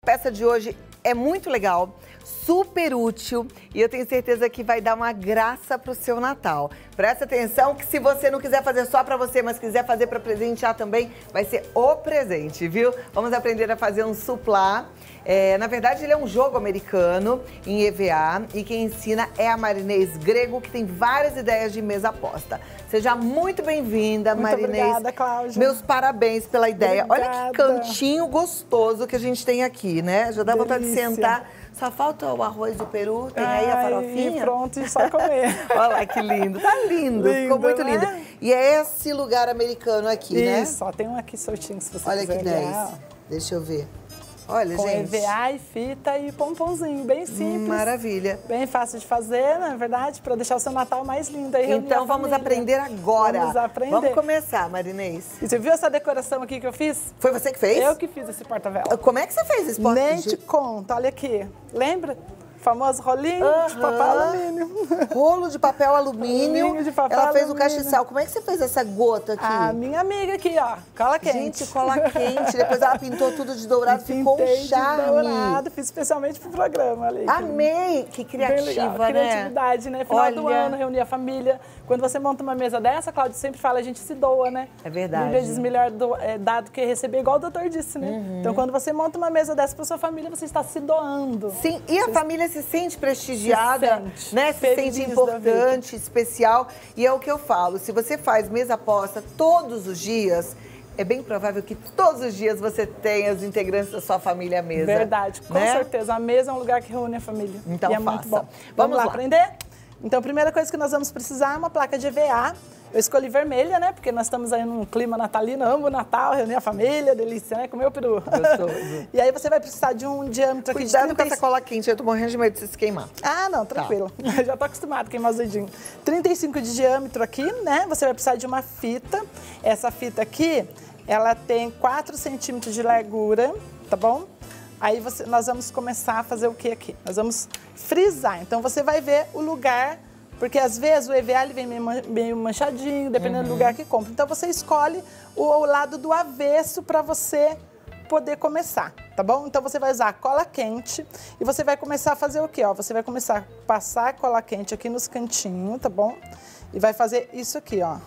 peça de hoje é muito legal, super útil e eu tenho certeza que vai dar uma graça pro seu Natal. Presta atenção que se você não quiser fazer só pra você, mas quiser fazer pra presentear também, vai ser o presente, viu? Vamos aprender a fazer um suplá. Na verdade, ele é um jogo americano em EVA e quem ensina é a Marinês Grego, que tem várias ideias de mesa aposta. Seja muito bem-vinda, Marinês. Muito obrigada, Cláudia. Meus parabéns pela ideia. Obrigada. Olha que cantinho gostoso que a gente tem aqui, né? Já dá vontade de sentar. Só falta o arroz do peru, tem aí a farofinha. E pronto, e só comer. Olha lá que lindo. Tá lindo, ficou muito né? lindo. E é esse lugar americano aqui, né? Isso, ó, tem um aqui soltinho se você Olha quiser. que 10. Deixa eu ver. Olha, com gente. EVA e fita e pomponzinho, bem simples. Maravilha. Bem fácil de fazer, na verdade, para deixar o seu Natal mais lindo. Aí então vamos aprender agora. Vamos aprender. Vamos começar, Marinês. E você viu essa decoração aqui que eu fiz? Foi você que fez? Eu que fiz esse porta-vela. Como é que você fez esse porta-vela? Nem te conto, olha aqui. Lembra? Famoso rolinho de papel alumínio. Rolo de papel alumínio. Rolinho de papel Ela fez alumínio. o castiçal. Como é que você fez essa gota aqui? A minha amiga aqui, ó. Cola quente. Gente, cola quente. Depois ela pintou tudo de dourado, ficou um charme. De dourado, fiz especialmente pro programa ali. Amei! Que criativa, né? Criatividade, né? Final do ano, reunir a família. Quando você monta uma mesa dessa, Cláudia sempre fala, a gente se doa, né? É verdade. Mil vezes melhor dado que receber, igual o doutor disse, né? Então, quando você monta uma mesa dessa pra sua família, você está se doando. Sim, e a família se sente prestigiada, né? Se sente Feliz importante, especial. E é o que eu falo, se você faz mesa aposta todos os dias, é bem provável que todos os dias você tenha os integrantes da sua família à mesa. Verdade, com certeza. A mesa é um lugar que reúne a família. Então e é muito bom. Vamos lá aprender? Então, a primeira coisa que nós vamos precisar é uma placa de EVA. Eu escolhi vermelha, né? Porque nós estamos aí num clima natalino, amo o Natal, reunir a família, delícia, né? Comer o peru. Gostoso. E aí você vai precisar de um diâmetro aqui de Cuidado com essa cola quente, eu tô morrendo de medo de você se queimar. Ah, não, tranquilo. Tá. Já tô acostumado a queimar os dedinhos. 35 de diâmetro aqui, né? Você vai precisar de uma fita. Essa fita aqui, ela tem 4 centímetros de largura, tá bom? Aí nós vamos começar a fazer o que aqui? Nós vamos frisar. Então você vai ver o lugar, porque às vezes o EVA ele vem meio manchadinho, dependendo do lugar que compra. Então você escolhe o lado do avesso para você poder começar, tá bom? Então você vai usar cola quente e você vai começar a fazer o quê? Ó, você vai começar a passar a cola quente aqui nos cantinhos, tá bom? E vai fazer isso aqui, ó.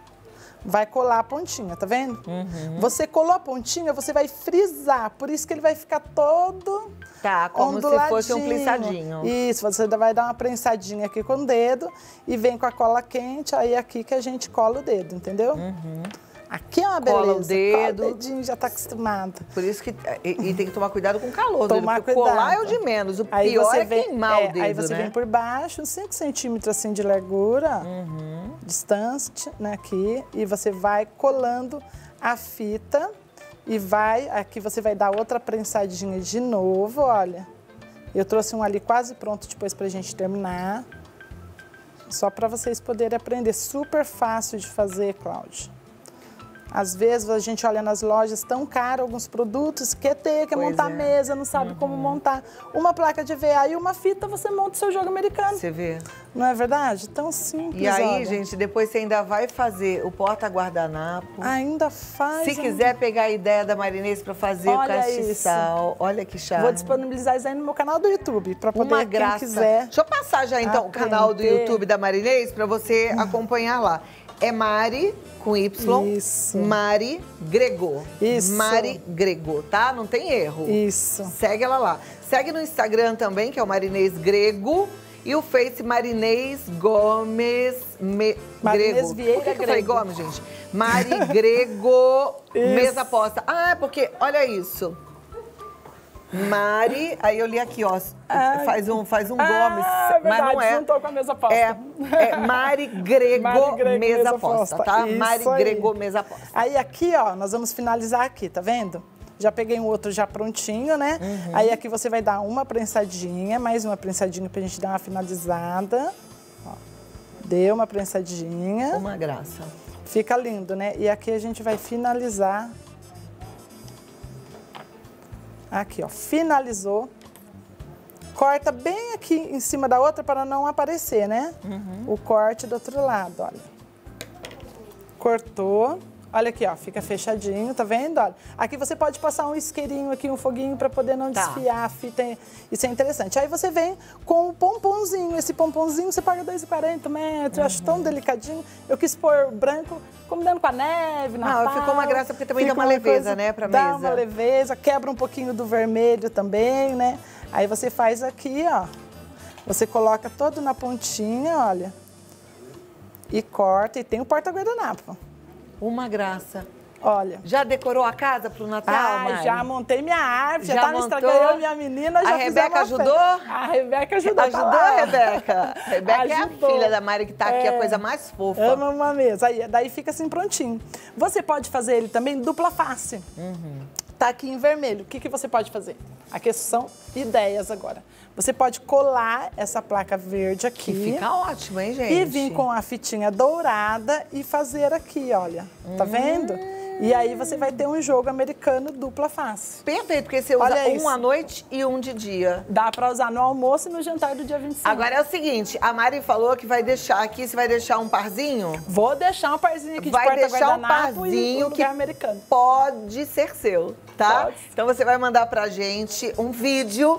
Vai colar a pontinha, tá vendo? Você colou a pontinha, você vai frisar, por isso que ele vai ficar todo como se fosse um prensadinho. Isso, você vai dar uma prensadinha aqui com o dedo e vem com a cola quente, aí aqui que a gente cola o dedo, entendeu? Aqui é uma beleza. Cola o dedo. Cola o dedinho, já tá acostumado. Por isso que... E tem que tomar cuidado com o calor. Tomar cuidado. Colar é o de menos. O aí pior é vem, queimar o dedo, aí você vem por baixo, uns 5 centímetros assim de largura, distante, né, aqui. E você vai colando a fita e aqui você vai dar outra prensadinha de novo, olha. Eu trouxe um ali quase pronto depois pra gente terminar. Só para vocês poderem aprender. Super fácil de fazer, Cláudia. Às vezes a gente olha nas lojas tão caro alguns produtos, quer montar mesa, não sabe como montar. Uma placa de EVA e uma fita, você monta o seu jogo americano. Você vê. Não é verdade? Tão simples. E aí, olha. gente, depois você ainda vai fazer o porta-guardanapo. Ainda faz. Se quiser pegar a ideia da Marinês para fazer o castiçal, olha que charme. Vou disponibilizar isso aí no meu canal do YouTube, para poder quem quiser. Deixa eu passar já então o canal do YouTube da Marinês para você acompanhar lá. É Mari com Y, isso. Mari Grego. Isso. Mari Grego, tá? Não tem erro. Isso. Segue ela lá. Segue no Instagram também, que é o Marinês Grego. E o Face Marinês Gomes Marinês Grego. Vieira Por que Grego. eu falei Gomes, gente? Mari Grego Mesa Aposta. Ah, porque, olha isso. Mari, aí eu li aqui, ó, faz um Gomes, verdade, mas não é. Juntou com a mesa aposta. É Mari Grego, Mesa Aposta, tá? Isso Mari Grego Mesa Aposta. Aí aqui, ó, nós vamos finalizar aqui, tá vendo? Já peguei um outro já prontinho, né? Aí aqui você vai dar uma prensadinha, mais uma prensadinha pra gente dar uma finalizada. Ó, deu uma prensadinha. Uma graça. Fica lindo, né? E aqui a gente vai finalizar. Aqui, ó, finalizou. Corta bem aqui em cima da outra para não aparecer, né? O corte do outro lado, olha. Cortou. Olha aqui, ó, fica fechadinho, tá vendo? Olha, aqui você pode passar um isqueirinho aqui, um foguinho para poder não desfiar a fita. Isso é interessante. Aí você vem com o pomponzinho. Esse pomponzinho você paga R$2,40 metro. Eu acho tão delicadinho. Eu quis pôr branco, combinando com a neve, Natal. Ficou uma graça porque também dá uma leveza, né, pra mesa. Dá uma leveza, quebra um pouquinho do vermelho também, né? Aí você faz aqui, ó. Você coloca todo na pontinha, olha. E corta. E tem o porta-guardanapo. Uma graça. Olha. Já decorou a casa pro Natal, Mari? Já montei minha árvore, já tá no montou? Instagram, eu e minha menina já A Rebeca ajudou? A Rebeca ajudou. Ajudou a Rebeca? A Rebeca Ajudou. é a filha da Mari que tá aqui, a coisa mais fofa. Ama uma mesa. Aí, daí fica assim prontinho. Você pode fazer ele também dupla face. Tá aqui em vermelho. O que você pode fazer? Aqui são ideias agora. Você pode colar essa placa verde aqui. Que fica ótimo, hein, gente? E vir com a fitinha dourada e fazer aqui, olha. Tá vendo? E aí você vai ter um jogo americano dupla face. Perfeito, porque você usa um à noite e um de dia. Dá pra usar no almoço e no jantar do dia 25. Agora é o seguinte, a Mari falou que vai deixar aqui, você vai deixar um parzinho? Vou deixar um parzinho aqui de vai deixar um parzinho parzinho que americano. Pode ser seu, tá? Pode. Então você vai mandar pra gente um vídeo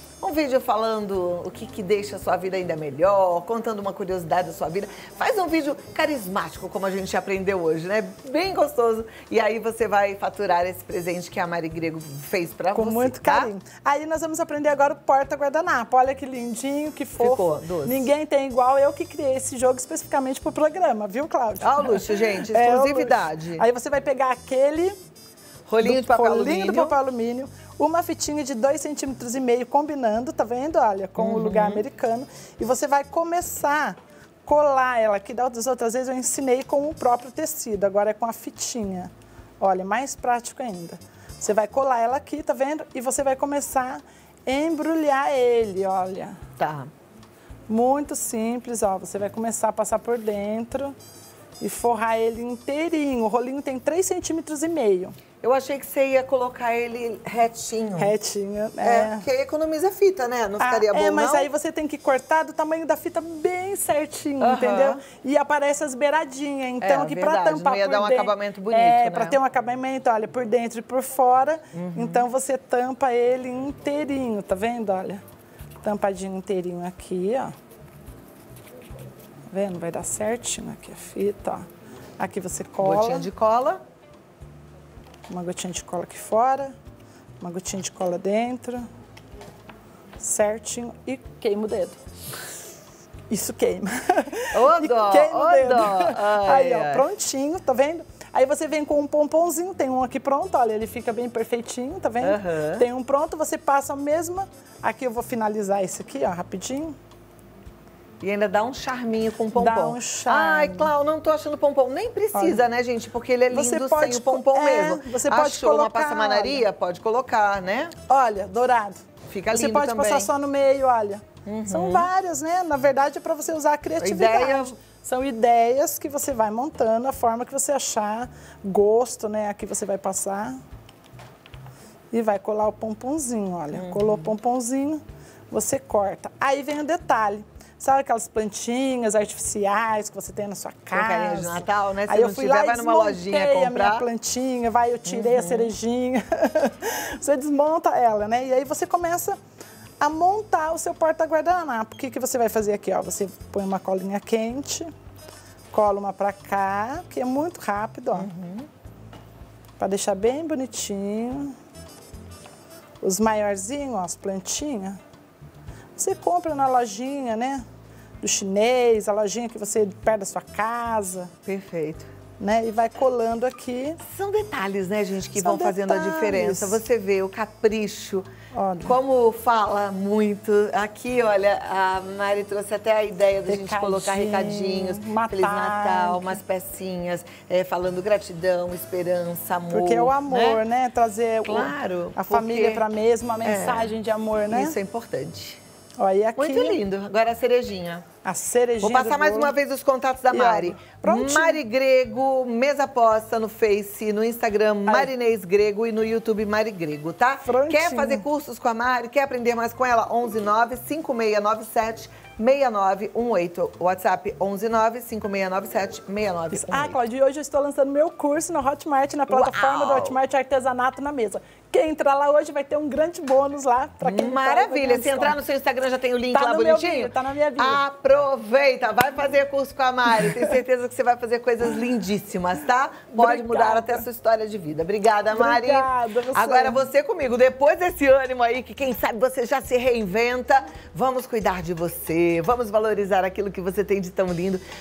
falando o que deixa a sua vida ainda melhor, contando uma curiosidade da sua vida. Faz um vídeo carismático, como a gente aprendeu hoje, né? Bem gostoso. E aí você vai faturar esse presente que a Mari Grego fez pra você, com muito tá? carinho. Aí nós vamos aprender agora o porta-guardanapo. Olha que lindinho, que fofo. Ficou doce. Ninguém tem igual. Eu que criei esse jogo especificamente pro programa, viu, Cláudia? Ó o luxo, gente. Exclusividade. Aí você vai pegar aquele... Rolinho de papel alumínio. Rolinho de papel alumínio. Uma fitinha de 2,5 centímetros combinando, tá vendo? Olha, com o lugar americano. E você vai começar a colar ela, que das outras vezes eu ensinei com o próprio tecido, agora é com a fitinha. Olha, mais prático ainda. Você vai colar ela aqui, tá vendo? E você vai começar a embrulhar ele, olha. Tá. Muito simples, ó. Você vai começar a passar por dentro e forrar ele inteirinho. O rolinho tem 3,5 centímetros. Eu achei que você ia colocar ele retinho. Retinho, né? Porque aí economiza fita, né? Não ficaria bom, mas não? aí você tem que cortar do tamanho da fita bem certinho, entendeu? E aparece as beiradinhas. Então, aqui pra tampar não ia por dar um dentro, acabamento bonito, né? Pra ter um acabamento, olha, por dentro e por fora. Então, você tampa ele inteirinho, tá vendo? Olha, tampadinho inteirinho aqui, ó. Tá vendo? Vai dar certinho aqui a fita, ó. Aqui você cola. Gotinha de cola. Uma gotinha de cola aqui fora, uma gotinha de cola dentro, certinho, e queima o dedo. Isso queima. Ô dó, queima o dedo. Aí, ó, ai. prontinho, tá vendo? Aí você vem com um pomponzinho, tem um aqui pronto, olha, ele fica bem perfeitinho, tá vendo? Tem um pronto, você passa a mesma. Aqui eu vou finalizar esse aqui, ó, rapidinho. E ainda dá um charminho com o pompom. Dá um charme. Ai, Clau, não tô achando pompom. Nem precisa, né, gente? Porque ele é lindo sem o pompom mesmo. Você pode Achou colocar, uma passamanaria? Pode colocar, né? Olha, dourado. Fica lindo também. Você pode passar só no meio, olha. São várias, né? Na verdade, é para você usar a criatividade. São ideias que você vai montando, a forma que você achar, gosto, né? Aqui você vai passar e vai colar o pomponzinho, olha. Colou o pomponzinho, você corta. Aí vem o detalhe. Sabe aquelas plantinhas artificiais que você tem na sua casa? Carinha de Natal, né? Se aí não eu fui tiver, lá vai e numa lojinha comprar. a minha plantinha, eu tirei a cerejinha. Você desmonta ela, né? E aí você começa a montar o seu porta-guardanapo. O que você vai fazer aqui, ó? Você põe uma colinha quente, cola uma pra cá, que é muito rápido, ó. Pra deixar bem bonitinho. Os maiorzinhos, ó, as plantinhas. Você compra na lojinha, né? Do chinês, a lojinha que você perto da sua casa. Perfeito. Né? E vai colando aqui. São detalhes, né, gente, que São vão fazendo a diferença. Você vê o capricho, olha. Como fala muito. Aqui, olha, a Mari trouxe até a ideia da gente colocar recadinhos. Feliz Natal, umas pecinhas, falando gratidão, esperança, amor. Porque é o amor, né? Trazer a família para a mesa, uma mensagem de amor, né? Isso é importante. Olha aqui. Muito lindo. Agora a cerejinha. A cerejinha. Vou passar do mais bolo. uma vez os contatos da Mari. Prontinho. Mari Grego, mesa posta no Face, no Instagram Marinês Grego e no YouTube Mari Grego, tá? Prontinho. Quer fazer cursos com a Mari? Quer aprender mais com ela? 119-5697-6918. WhatsApp 119-5697-6918. Ah, Cláudia, hoje eu estou lançando meu curso no Hotmart, na plataforma do Hotmart Artesanato na Mesa. Quem entrar lá hoje vai ter um grande bônus lá para quem Maravilha. Se entrar no seu Instagram já tem o link lá bonitinho? Tá na minha bio. Aproveita, vai fazer curso com a Mari. Tenho certeza que você vai fazer coisas lindíssimas, tá? Pode mudar até a sua história de vida. Obrigada, Mari. Obrigada, você. Agora você comigo. Depois desse ânimo aí, que quem sabe você já se reinventa, vamos cuidar de você, vamos valorizar aquilo que você tem de tão lindo.